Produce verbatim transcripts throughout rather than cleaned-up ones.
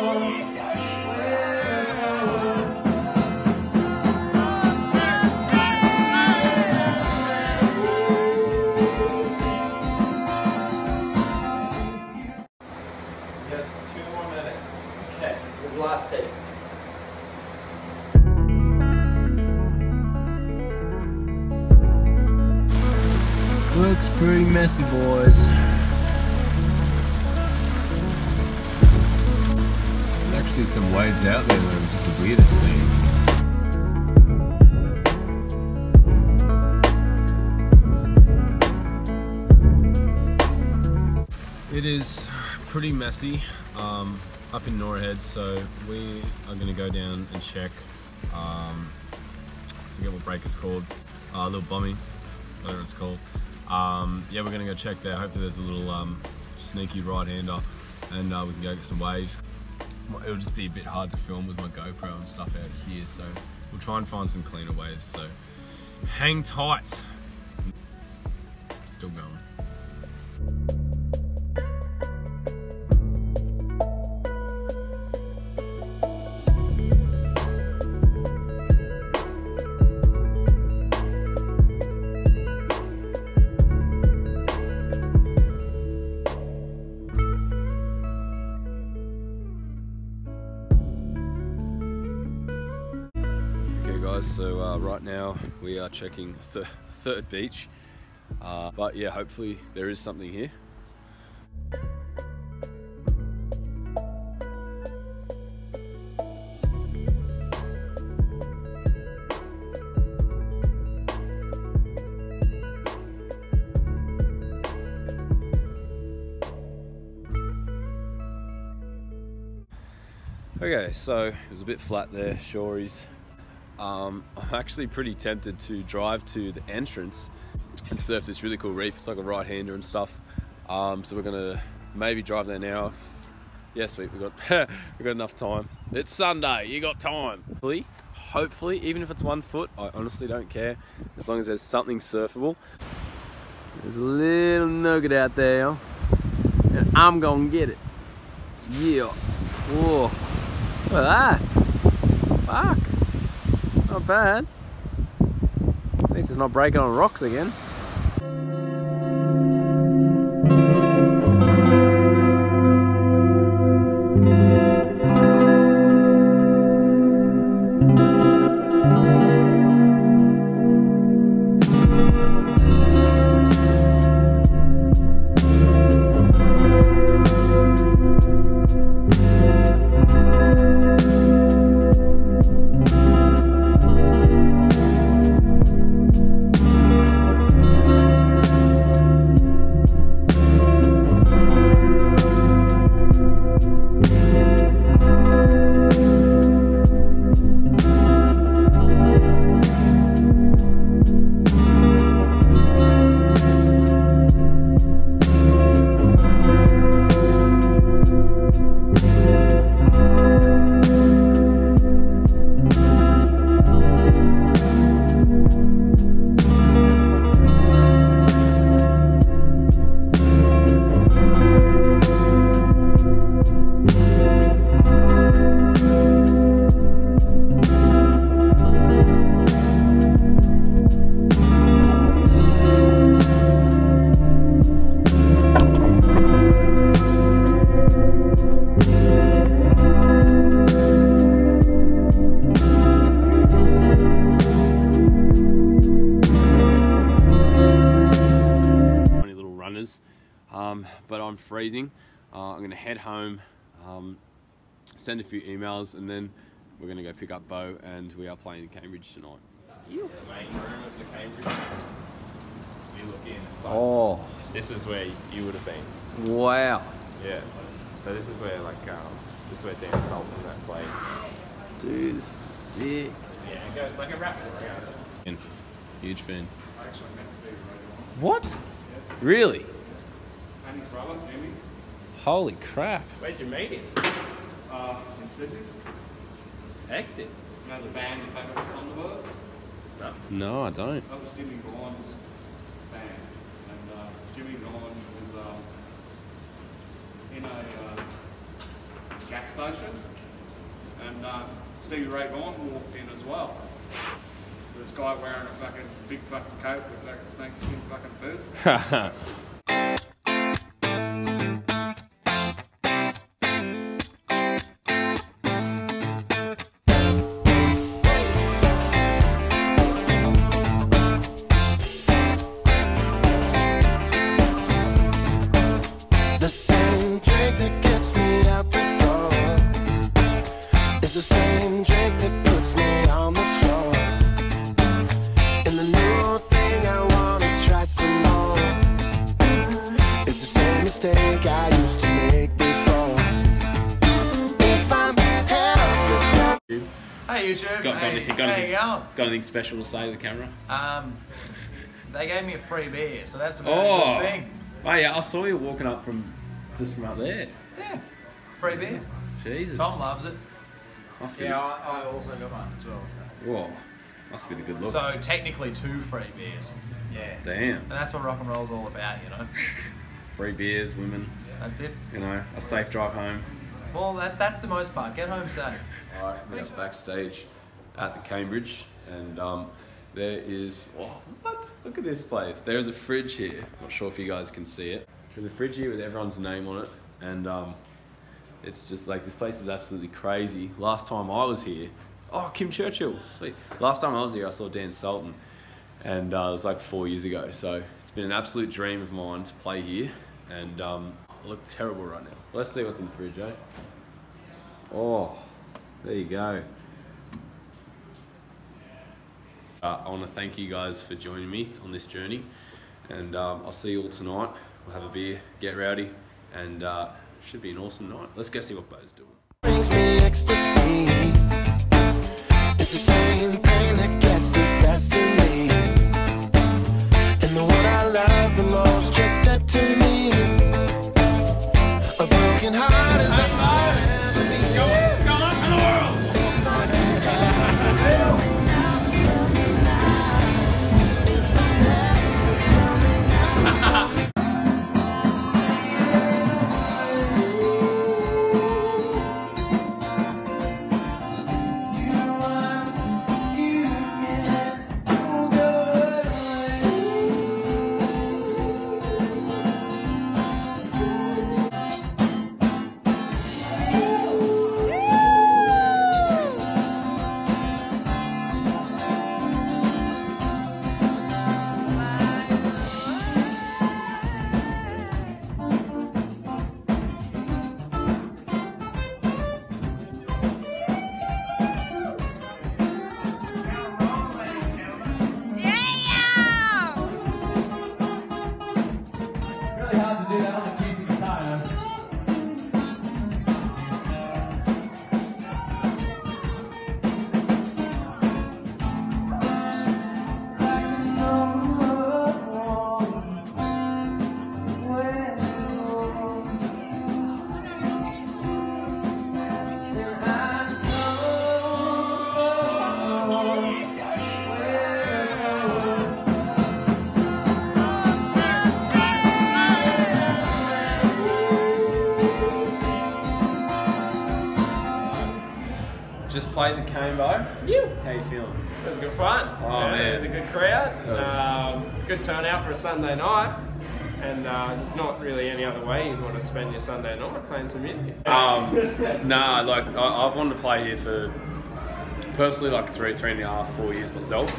Last take. Looks pretty messy, boys. There's actually some waves out there, which is the weirdest thing. It is pretty messy. Um, up in Norhead, so we are going to go down and check, um, I forget what break it's called, uh, little bommy, whatever it's called. Um, yeah, we're going to go check there. Hopefully there's a little um, sneaky right-hander and uh, we can go get some waves. It'll just be a bit hard to film with my GoPro and stuff out here, so we'll try and find some cleaner waves, so hang tight. Still going. So uh, right now we are checking the third beach, uh, but yeah, hopefully there is something here. Okay, so it was a bit flat there, shories. Um, I'm actually pretty tempted to drive to the entrance and surf this really cool reef. It's like a right-hander and stuff. Um, so we're gonna maybe drive there now. Yes, we we got we got enough time. It's Sunday. You got time. Hopefully, hopefully, even if it's one foot, I honestly don't care as long as there's something surfable. There's a little nugget out there, and I'm gonna get it. Yeah. Whoa. Look at that. Fuck. Not bad. At least it's not breaking on rocks again. Um, but I'm freezing. Uh, I'm gonna head home, um, send a few emails, and then we're gonna go pick up Bo, and we are playing in Cambridge tonight. You. The main room of the Cambridge. You look in. It's like, oh, this is where you would have been. wow. Yeah. So this is where like um, this is where Dan Sultan and that played. Dude, this is sick. Yeah, it goes like a Raptors. Huge fan. I actually met Steve right What? Yeah. Really? And his brother, Jimmy. Holy crap. Where'd you meet him? Uh, in Sydney. Hectic. You know the band, the Fabulous Thunderbirds? No. No, I don't. That was Jimmy Vaughan's band. And uh, Jimmy Vaughan was um, in a uh, gas station, and uh, Stevie Ray Vaughan walked in as well. This guy wearing a fucking big fucking coat with fucking snakeskin fucking boots. The same drink that gets me out the door is the same drink that puts me on the floor. And the new thing I wanna try some more is the same mistake I used to make before. If I'm helpless, tell me. Hey YouTube, Got, got, hey, anything, got, how anything, you going? got anything special to say to the camera? Um, they gave me a free beer, so that's a very Oh, good thing. oh yeah, I saw you walking up from just from up there. Yeah, free beer. Jesus. Tom loves it. Must be. Yeah, I, I also got one as well. So. Whoa, must be the good looks. So technically two free beers. Yeah. Damn. And that's what rock and roll's all about, you know. Free beers, women. That's it. You know, a safe drive home. Well, that that's the most part. Get home safe. All right, we're backstage at the Cambridge, and um, there is. Oh, what? Look at this place. There is a fridge here. Not sure if you guys can see it. There's a fridge here with everyone's name on it, and um, it's just like, this place is absolutely crazy. Last time I was here, oh, Kim Churchill, sweet. Last time I was here, I saw Dan Sultan, and uh, it was like four years ago. So it's been an absolute dream of mine to play here, and um, I look terrible right now. Let's see what's in the fridge, eh? Oh, there you go. Uh, I want to thank you guys for joining me on this journey, and um, I'll see you all tonight. We'll have a beer, get rowdy, and uh, should be an awesome night. Let's go see what Bo's doing. Brings me ecstasy. It's the same pain that gets the best of me. And the one I love the most just said to me, a broken heart is a Just played the Cambo. You? How you feeling? It was good fun. Oh, yeah, man. It was a good crowd. That was- Um, good turnout for a Sunday night. And uh, there's not really any other way you'd want to spend your Sunday night playing some music. Um, nah, like I, I've wanted to play here for personally like three, three and a half, four years myself.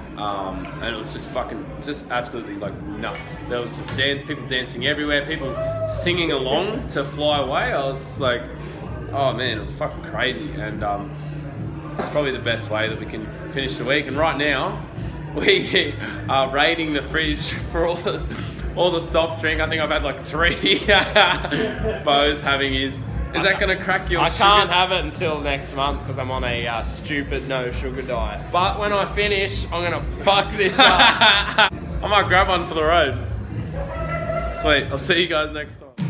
Um, and it was just fucking, just absolutely like nuts. There was just dan people dancing everywhere, people singing along to Fly Away. I was just like, oh man, it was fucking crazy. And um, it's probably the best way that we can finish the week. And right now, we are raiding the fridge for all the, all the soft drink. I think I've had like three. Bo's having his. Is that going to crack your I sugar? can't have it until next month because I'm on a uh, stupid no sugar diet. But when I finish, I'm going to fuck this up. I might grab one for the road. Sweet, I'll see you guys next time.